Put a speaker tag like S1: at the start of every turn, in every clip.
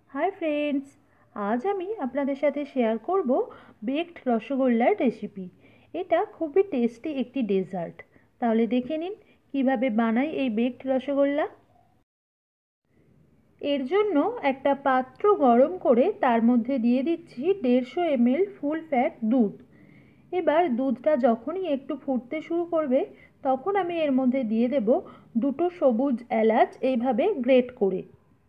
S1: Hi friends, আজ আমি আপনাদের সাথে শেয়ার করব বেকড রসগোল্লার রেসিপি। এটা খুবই টেস্টি একটি ডেজার্ট। তাহলে দেখে নিন কিভাবে বানাই এই বেকড রসগোল্লা। এর জন্য একটা পাত্র গরম করে তার মধ্যে দিয়ে দিচ্ছি 150 ml ফুল ফ্যাট দুধ। এবার দুধটা যখনই একটু ফুটতে শুরু করবে তখন আমি এর মধ্যে দিয়ে দেব 2টো সবুজ এলাচ এইভাবে গ্রেট করে।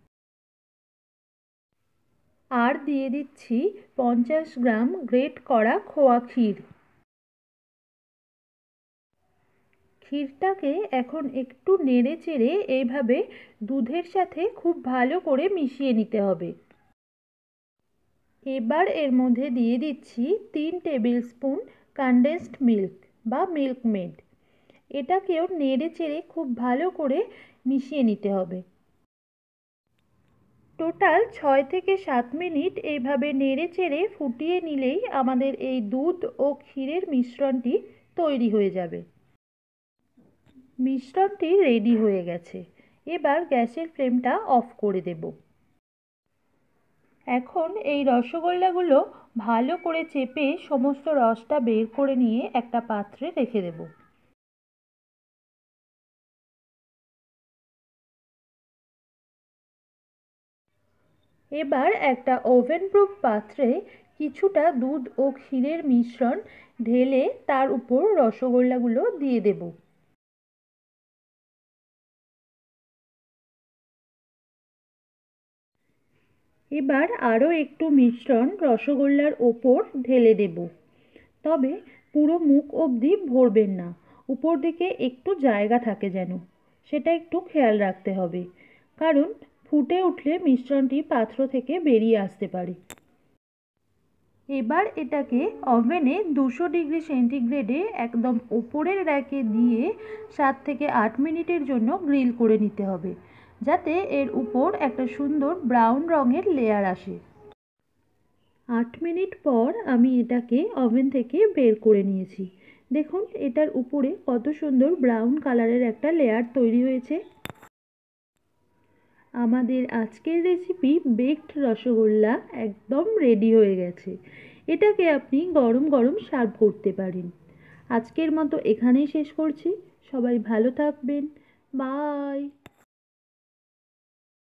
S1: আর দিয়ে দিচ্ছি 50 গ্রাম গ্রেট করা খোয়া ক্ষীর। ক্ষীরটাকে এখন একটু নেড়ে চেড়ে এইভাবে দুধের সাথে খুব ভালো করে মিশিয়ে নিতে হবে। এবার এর মধ্যে দিয়ে দিচ্ছি 3 টেবিল স্পুন কনডেন্সড মিল্ক বা মিল্ক মেড। এটাকেও নেড়ে চেড়ে খুব ভালো করে মিশিয়ে নিতে হবে। টোটাল 6 থেকে 7 মিনিট এইভাবে নেড়ে চেড়ে ফুটিয়ে নিলেই আমাদের এই দুধ ও ক্ষীরের মিশ্রণটি তৈরি হয়ে যাবে। মিশ্রণটি রেডি হয়ে গেছে। এবার গ্যাসের ফ্লেমটা অফ করে দেব। এখন এই রসগোল্লাগুলো ভালো করে চেপে সমস্ত রসটা বের করে নিয়ে একটা পাত্রে রেখে দেব। এবার একটা ওভেন প্রুফ পাত্রে কিছুটা দুধ ও ক্ষীরের মিশ্রণ ঢেলে তার উপর রসগোল্লাগুলো দিয়ে দেব। এবার আরও একটু মিশ্রণ রসগোল্লার ওপর ঢেলে দেব, তবে পুরো মুখ অবধি ভরবেন না, উপর দিকে একটু জায়গা থাকে যেন, সেটা একটু খেয়াল রাখতে হবে, কারণ ফুটে উঠলে মিশ্রণটি পাত্র থেকে বেরিয়ে আসতে পারে। এবার এটাকে ওভেনে 200 ডিগ্রি সেন্টিগ্রেডে একদম ওপরের র্যাকে দিয়ে 7 থেকে 8 মিনিটের জন্য গ্রিল করে নিতে হবে, যাতে এর উপর একটা সুন্দর ব্রাউন রঙের লেয়ার আসে। 8 মিনিট পর আমি এটাকে ওভেন থেকে বের করে নিয়েছি। দেখুন এটার উপরে কত সুন্দর ব্রাউন কালারের একটা লেয়ার তৈরি হয়েছে। আমাদের আজকের রেসিপি বেকড রসগোল্লা একদম রেডি হয়ে গেছে। এটাকে আপনি গরম গরম সার্ভ করতে পারেন। আজকের মতো এখানেই শেষ করছি। সবাই ভালো থাকবেন। বাই।